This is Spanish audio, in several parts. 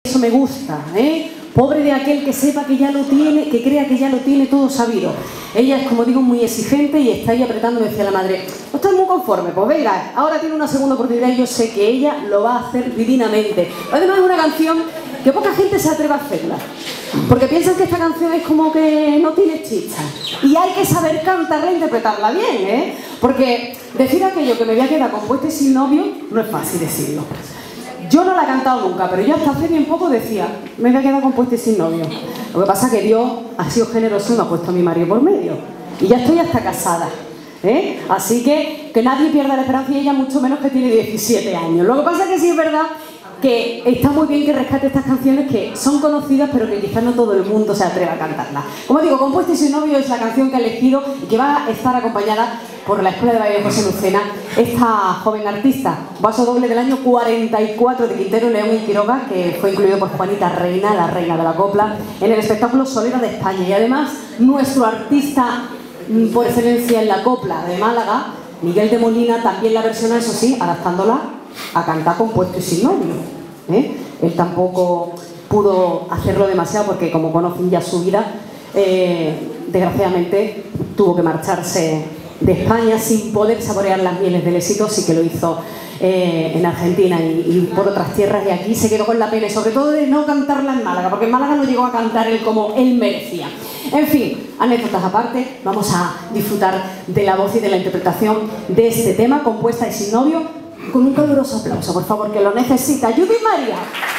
eso me gusta, ¿eh? Pobre de aquel que sepa que ya lo tiene, que crea que ya lo tiene todo sabido. Ella es, como digo, muy exigente y está ahí apretando, decía la madre. No estoy muy conforme, pues venga, ahora tiene una segunda oportunidad y yo sé que ella lo va a hacer divinamente. Además es una canción que poca gente se atreve a hacerla, porque piensan que esta canción es como que no tiene chicha. Y hay que saber cantarla e interpretarla bien, ¿eh? Porque decir aquello que me voy a quedar compuesta y sin novio no es fácil decirlo. Yo no la he cantado nunca, pero yo hasta hace bien poco decía, me voy a quedar compuesta y sin novio. Lo que pasa es que Dios ha sido generoso y me ha puesto a mi marido por medio. Y ya estoy hasta casada, ¿eh? Así que nadie pierda la esperanza, y ella mucho menos, que tiene 17 años. Lo que pasa es que sí es verdad que está muy bien que rescate estas canciones que son conocidas, pero que quizás no todo el mundo se atreva a cantarlas. Como digo, Compuesta y sin novio es la canción que ha elegido y que va a estar acompañada por la Escuela de Baile de José Lucena, esta joven artista, vaso doble del año 44 de Quintero, León y Quiroga, que fue incluido por Juanita Reina, la reina de la copla, en el espectáculo Solera de España. Y además, nuestro artista por excelencia en la copla de Málaga, Miguel de Molina, también la versiona, eso sí, adaptándola a cantar Compuesto y sin novio, ¿eh? Él tampoco pudo hacerlo demasiado porque, como conocen ya su vida, desgraciadamente tuvo que marcharse de España sin poder saborear las mieles del éxito. Sí que lo hizo en Argentina y por otras tierras, y aquí se quedó con la pena, y sobre todo de no cantarla en Málaga, porque en Málaga no llegó a cantar él como él merecía. En fin, anécdotas aparte, vamos a disfrutar de la voz y de la interpretación de este tema, Compuesta y sin novio, con un caluroso aplauso, por favor, que lo necesita Judith María.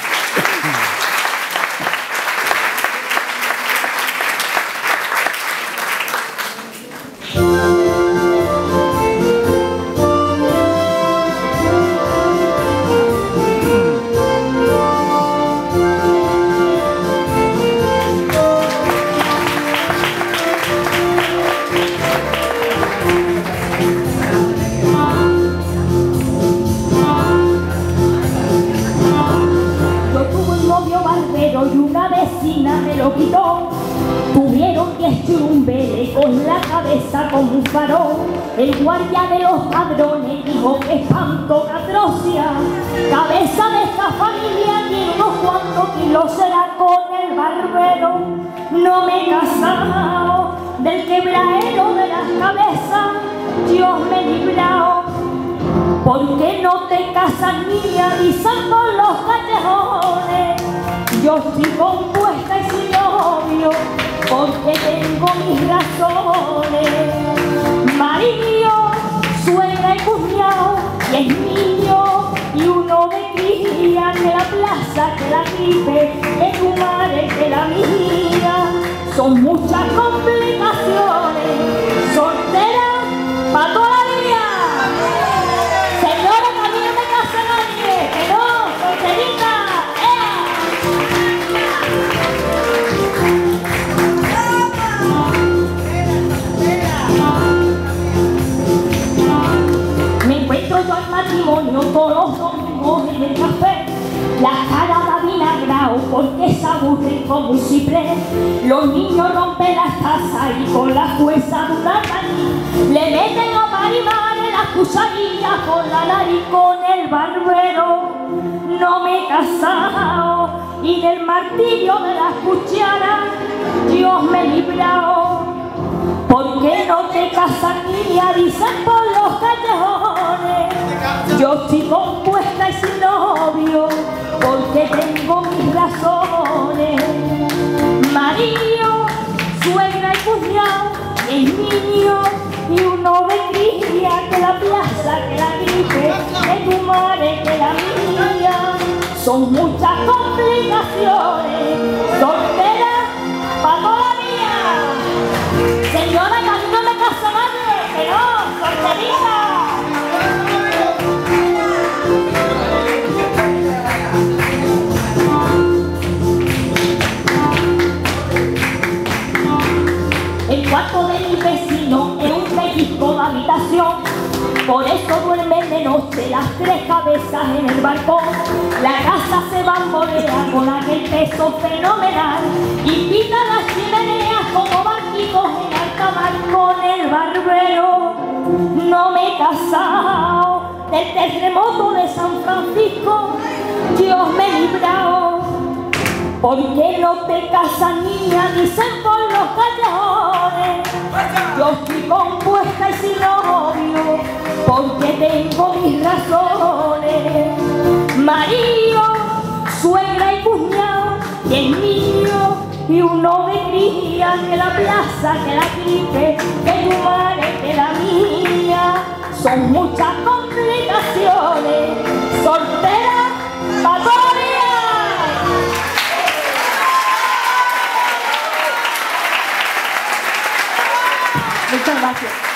Y una vecina me lo quitó. Tuvieron 10 churumbeles con la cabeza como un farol. El guardia de los ladrones dijo que espanto, que atrocia. Cabeza de esta familia tiene unos cuantos kilos, será con el barbero. No me he casado del quebradero de las cabezas, Dios me he librado. ¿Por qué no te casas, niña? Dicen por los callejones. Yo estoy compuesta y sin novio, porque tengo mis razones. Marido, suegra y cuñado, y es niño, y uno me cría, que la plaza, que la gripe, que tu madre, que la mía. Son muchas complicaciones, soltera pa' toda la vida. Señora, que a mí no me casa nadie, que no, solterita. Me encuentro yo al matrimonio todos los domingos en el café, la cara da vinagrao porque se aburren como un ciprés. Los niños rompen las tazas y con la fuerza de una maní le meten a marimar en las cucharillas con la nariz con el barbero. No me he casado y del martillo de las cucharas Dios me he librado. ¿Por qué no te casas, niña? Dicen por los callejones. Yo estoy compuesta y sin novio, porque tengo mis razones. Marido, suegra y cuñado, el niño, y uno me cría, que la plaza, que la gripe, que tu madre, que la mía. Son muchas complicaciones, soltera pa' toda la vida. Señora, que a mí no me casa nadie, que no, solterita. El cuarto de mi vecino es un pellizco de habitación, por eso duermen de noche las 3 cabezas en el balcón. La casa se bambolea con aquel peso fenomenal y pita las chimeneas como barquitos en alta mar con el barbero. No me he casado del terremoto de San Francisco, Dios me he librado. ¿Por qué no te casas, niña? Dicen por los callejones. Yo estoy compuesta y sin novio, porque tengo mis razones. Marido, suegra y cuñado, que es mío, y uno me cría, que la plaza, que la gripe, que tu madre, que la mía. Son muchas complicaciones, soltera, patoria. Muchas gracias.